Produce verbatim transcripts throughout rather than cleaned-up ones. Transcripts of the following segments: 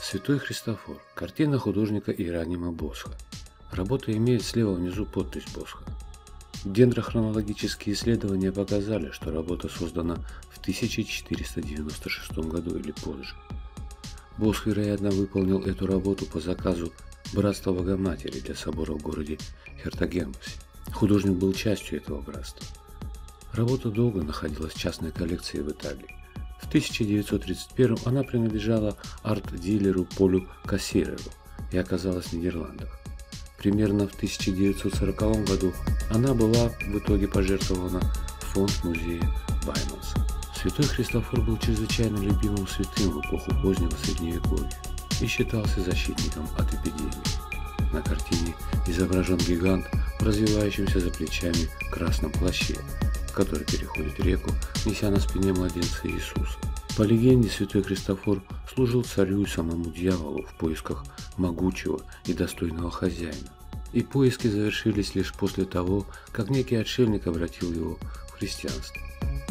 Святой Христофор. Картина художника Иеронима Босха. Работа имеет слева внизу подпись Босха. Дендрохронологические исследования показали, что работа создана в тысяча четыреста девяносто шестом году или позже. Босх, вероятно, выполнил эту работу по заказу Братства Богоматери для собора в городе Хертагенбосе. Художник был частью этого братства. Работа долго находилась в частной коллекции в Италии. В тысяча девятьсот тридцать первом она принадлежала арт-дилеру Полю Кассереру и оказалась в Нидерландах. Примерно в тысяча девятьсот сороковом году она была в итоге пожертвована в фонд музея Байманса. Святой Христофор был чрезвычайно любимым святым в эпоху позднего Средневековья и считался защитником от эпидемии. На картине изображен гигант в развивающемся за плечами красном плаще, который переходит реку, неся на спине младенца Иисуса. По легенде, святой Христофор служил царю и самому дьяволу в поисках могучего и достойного хозяина. И поиски завершились лишь после того, как некий отшельник обратил его в христианство.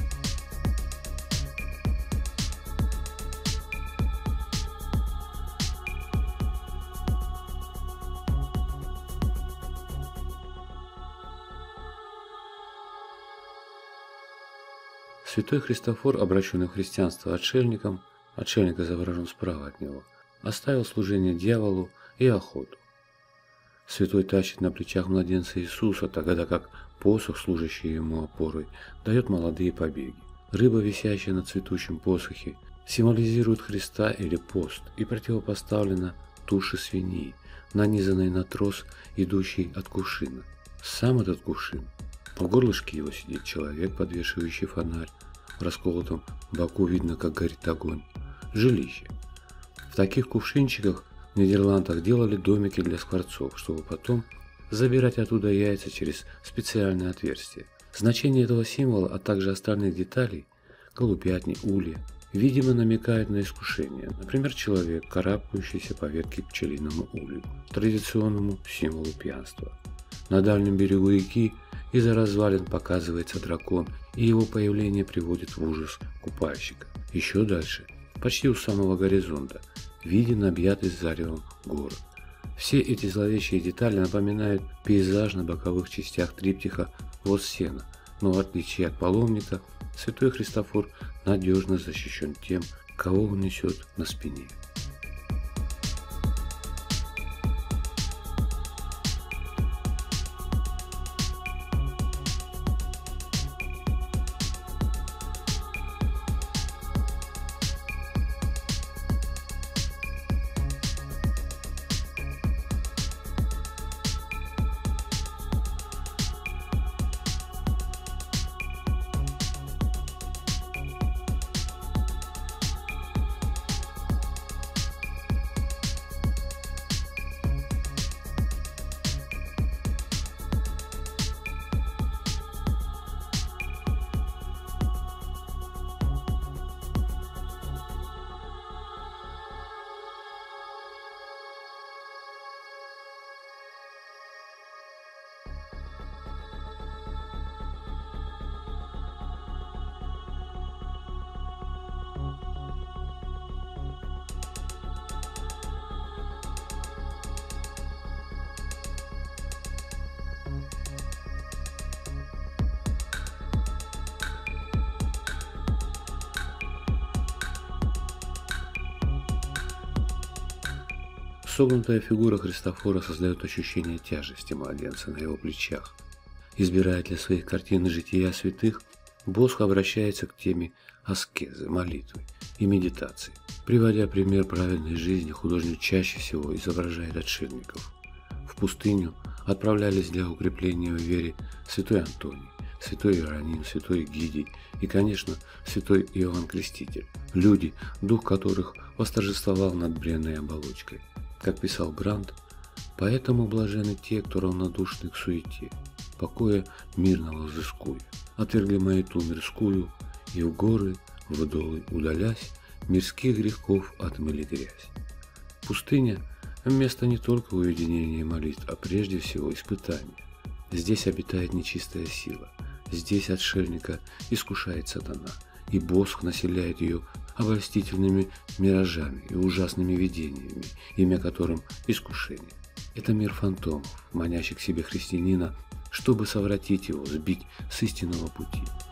Святой Христофор, обращенный в христианство отшельником, отшельник изображен справа от него, оставил служение дьяволу и охоту. Святой тащит на плечах младенца Иисуса, тогда как посох, служащий ему опорой, дает молодые побеги. Рыба, висящая на цветущем посохе, символизирует Христа или пост и противопоставлена туше свиньи, нанизанной на трос, идущий от кувшина. Сам этот кувшин, в горлышке его сидит человек, подвешивающий фонарь. В расколотом боку видно, как горит огонь. Жилище. В таких кувшинчиках в Нидерландах делали домики для скворцов, чтобы потом забирать оттуда яйца через специальное отверстие. Значение этого символа, а также остальных деталей, голубятни, улья, видимо намекают на искушение. Например, человек, карабкающийся по ветке к пчелиному улью, традиционному символу пьянства. На дальнем берегу реки из-за развалин показывается дракон, и его появление приводит в ужас купальщика. Еще дальше, почти у самого горизонта, виден объятый заревом город. Все эти зловещие детали напоминают пейзаж на боковых частях триптиха «Воз сена», но в отличие от паломника, святой Христофор надежно защищен тем, кого он несет на спине. Согнутая фигура Христофора создает ощущение тяжести младенца на его плечах. Избирая для своих картин жития святых, Босх обращается к теме аскезы, молитвы и медитации. Приводя пример праведной жизни, художник чаще всего изображает отшельников. В пустыню отправлялись для укрепления в вере святой Антоний, святой Иероним, святой Гидий и, конечно, святой Иоанн Креститель, люди, дух которых восторжествовал над бренной оболочкой. Как писал Брандт, «Поэтому блажены те, кто равнодушны к суете, покоя мирного взыскуя, отвергли маяту мирскую, и в горы, в долы удалясь, мирских грехов отмыли грязь». Пустыня – место не только уединения и молитв, а прежде всего испытания. Здесь обитает нечистая сила, здесь отшельника искушает сатана, и Босх населяет ее обольстительными миражами и ужасными видениями, имя которым – искушение. Это мир фантомов, манящий к себе христианина, чтобы совратить его, сбить с истинного пути.